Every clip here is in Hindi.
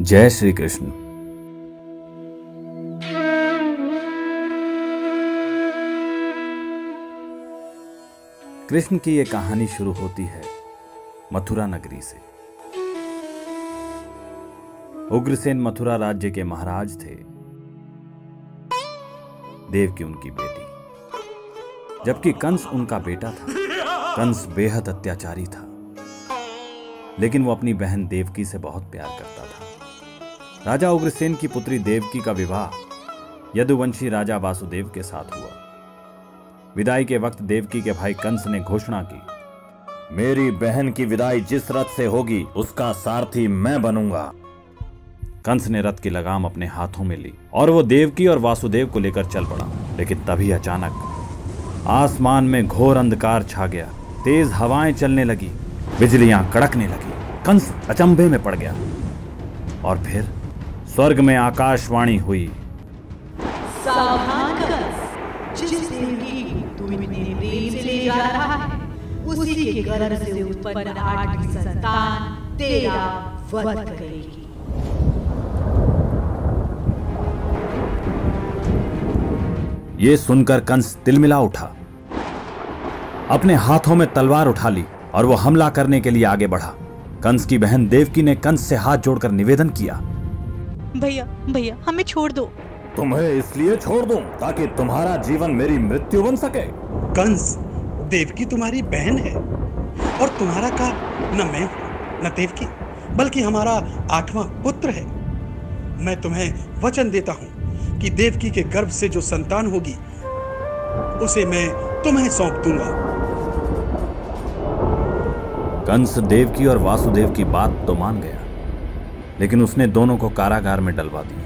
जय श्री कृष्ण। कृष्ण की यह कहानी शुरू होती है मथुरा नगरी से। उग्रसेन मथुरा राज्य के महाराज थे। देवकी उनकी बेटी, जबकि कंस उनका बेटा था। कंस बेहद अत्याचारी था, लेकिन वो अपनी बहन देवकी से बहुत प्यार करता था। राजा उग्रसेन की पुत्री देवकी का विवाह यदुवंशी राजा वासुदेव के साथ हुआ। विदाई के वक्त देवकी के भाई कंस ने घोषणा की, मेरी बहन की विदाई जिस रथ से होगी उसका सारथी मैं बनूंगा। कंस ने रथ की लगाम अपने हाथों में ली और वो देवकी और वासुदेव को लेकर चल पड़ा। लेकिन तभी अचानक आसमान में घोर अंधकार छा गया। तेज हवाएं चलने लगी, बिजलियां कड़कने लगी। कंस अचंभे में पड़ गया और फिर स्वर्ग में आकाशवाणी हुई, सावधान कंस, जिस देवकी को तू इतने प्रेम से ले जा रहा है, उसी के गर्भ से उत्पन्न 8वीं संतान तेरा वध करेगी। ये सुनकर कंस तिलमिला उठा। अपने हाथों में तलवार उठा ली और वो हमला करने के लिए आगे बढ़ा। कंस की बहन देवकी ने कंस से हाथ जोड़कर निवेदन किया, भैया भैया हमें छोड़ दो। तुम्हें इसलिए छोड़ दूं ताकि तुम्हारा जीवन मेरी मृत्यु बन सके। कंस, देवकी तुम्हारी बहन है और तुम्हारा का न मैं हूं न देवकी, बल्कि हमारा 8वां पुत्र है। मैं तुम्हें वचन देता हूं कि देवकी के गर्भ से जो संतान होगी उसे मैं तुम्हें सौंप दूंगा। कंस देवकी और वासुदेव की बात तो मान गया, लेकिन उसने दोनों को कारागार में डलवा दिया।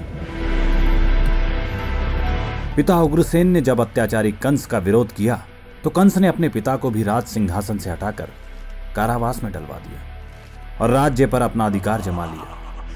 पिता उग्रसेन ने जब अत्याचारी कंस का विरोध किया तो कंस ने अपने पिता को भी राज सिंहासन से हटाकर कारावास में डलवा दिया और राज्य पर अपना अधिकार जमा लिया।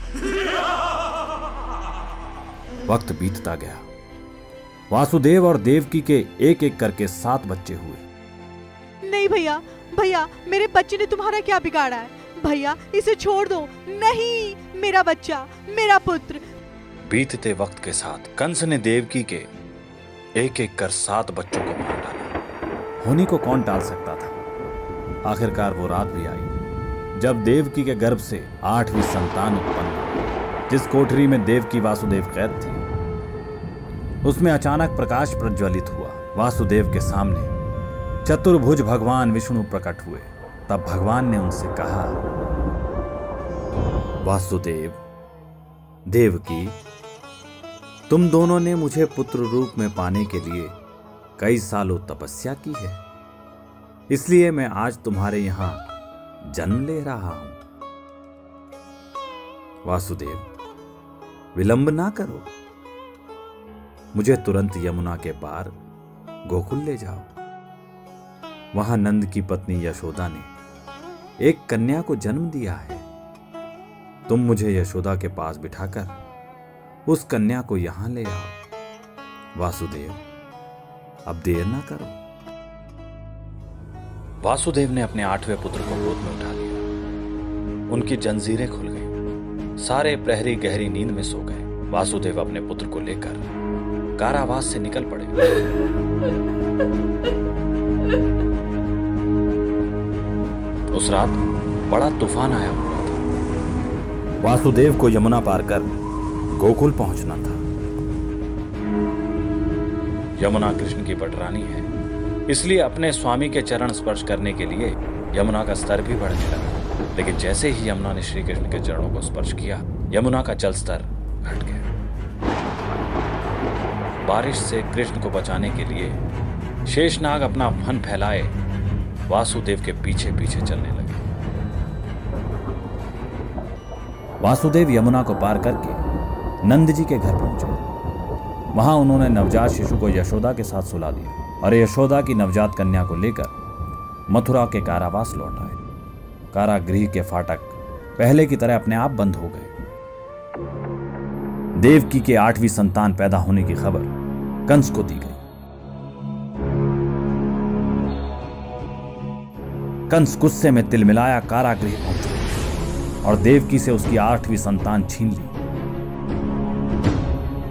वक्त बीतता गया। वासुदेव और देवकी के एक एक करके 7 बच्चे हुए। नहीं भैया भैया, मेरे बच्चे ने तुम्हारा क्या बिगाड़ा है? भैया इसे छोड़ दो। नहीं, मेरा बच्चा, मेरा पुत्र। बीतते वक्त के साथ कंस ने देवकी के एक एक कर 7 बच्चों को मार डाला। होनी को कौन टाल सकता था? आखिरकार वो रात भी आई जब देवकी के गर्भ से 8वीं संतान उत्पन्न हुई। जिस कोठरी में देवकी वासुदेव कैद थे उसमें अचानक प्रकाश प्रज्वलित हुआ। वासुदेव के सामने चतुर्भुज भगवान विष्णु प्रकट हुए। तब भगवान ने उनसे कहा, वासुदेव, देवकी, तुम दोनों ने मुझे पुत्र रूप में पाने के लिए कई सालों तपस्या की है, इसलिए मैं आज तुम्हारे यहां जन्म ले रहा हूं। वासुदेव, विलंब ना करो, मुझे तुरंत यमुना के पार गोकुल ले जाओ। वहां नंद की पत्नी यशोदा ने एक कन्या को जन्म दिया है। तुम मुझे यशोदा के पास बिठाकर उस कन्या को यहां ले आओ। वासुदेव, अब देर ना करो। वासुदेव ने अपने 8वें पुत्र को गोद में उठा लिया। उनकी जंजीरें खुल गईं। सारे प्रहरी गहरी नींद में सो गए। वासुदेव अपने पुत्र को लेकर कारावास से निकल पड़े। उस रात बड़ा तूफान आया हुआ था। वासुदेव को यमुना पार कर गोकुल पहुंचना था। यमुना कृष्ण की पटरानी है, इसलिए अपने स्वामी के चरण स्पर्श करने के लिए यमुना का स्तर भी बढ़ने लगा। लेकिन जैसे ही यमुना ने श्री कृष्ण के चरणों को स्पर्श किया, यमुना का जल स्तर घट गया। बारिश से कृष्ण को बचाने के लिए शेषनाग अपना फन फैलाए वासुदेव के पीछे पीछे चलने लगे। वासुदेव यमुना को पार करके नंद जी के घर पहुंचे। वहां उन्होंने नवजात शिशु को यशोदा के साथ सुला दिया और यशोदा की नवजात कन्या को लेकर मथुरा के कारावास लौट आए। कारागृह के फाटक पहले की तरह अपने आप बंद हो गए। देवकी के 8वीं संतान पैदा होने की खबर कंस को दी गई। कंस गुस्से में तिलमिलाया कारागृह पहुंचा और देवकी से उसकी 8वीं संतान छीन ली।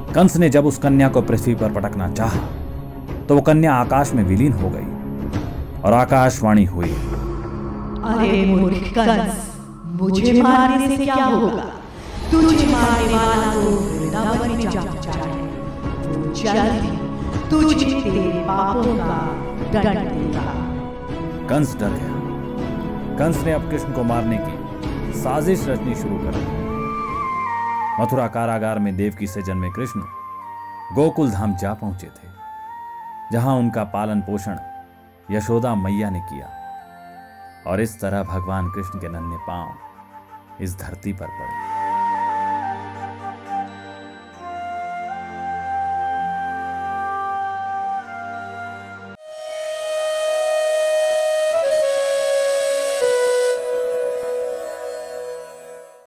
कंस ने जब उस कन्या को पृथ्वी पर पटकना चाहा तो वो कन्या आकाश में विलीन हो गई और आकाशवाणी हुई, अरे मूर्ख कंस, मुझे मारने से क्या होगा? तुझे मारने वाला तो वृंदावन में जा पहुंचा है। वो जल्दी तुझे तेरे पापों का दंड देगा। कंस डर गया। कंस ने अब कृष्ण को मारने की साजिश रचनी शुरू कर दी। मथुरा कारागार में देवकी से जन्मे कृष्ण गोकुल धाम जा पहुंचे थे, जहां उनका पालन पोषण यशोदा मैया ने किया। और इस तरह भगवान कृष्ण के नन्हे पांव इस धरती पर पड़े।